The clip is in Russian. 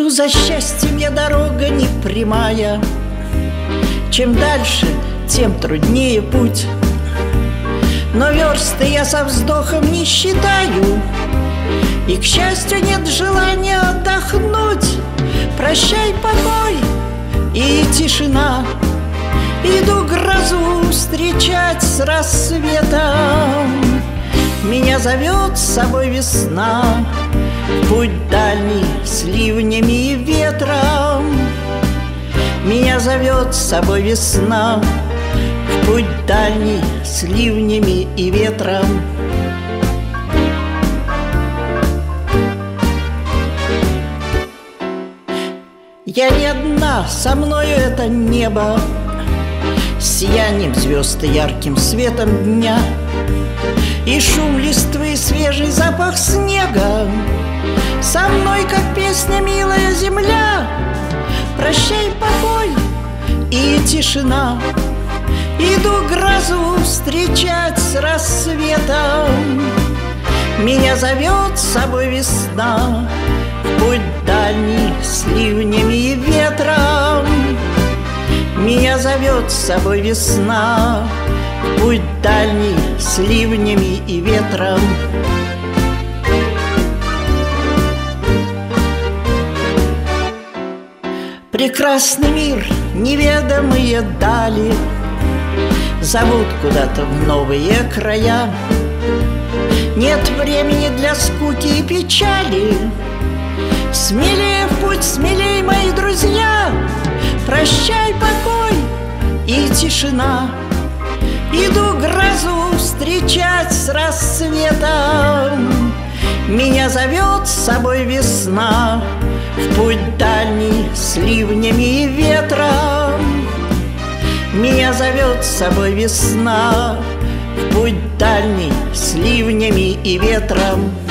за счастьем я дорога не прямая. Чем дальше, тем труднее путь. Но версты я со вздохом не считаю, и, к счастью, нет желания отдохнуть. Прощай, покой и тишина. Иду грозу встречать с рассветом. Меня зовет с собой весна в путь дальний с ливнями и ветром. Меня зовет с собой весна в путь дальний с ливнями и ветром. Я не одна, со мною это небо, сиянием звезд и ярким светом дня, и шум листвы, свежий запах снега. Со мной, как песня, милая земля. Прощай, покой и тишина. Иду грозу встречать с рассветом. Меня зовет с собой весна в путь дальний с ливнями и ветром. Меня зовет с собой весна в путь дальний с ливнями и ветром. Прекрасный мир, неведомые дали зовут куда-то в новые края. Нет времени для скуки и печали. Смелее в путь, смелей, мои друзья. Прощай, покой и тишина. Иду грозу встречать с рассветом. Меня зовет с собой весна в путь дальний с ливнями и ветром. Меня зовет с собой весна в путь дальний с ливнями и ветром.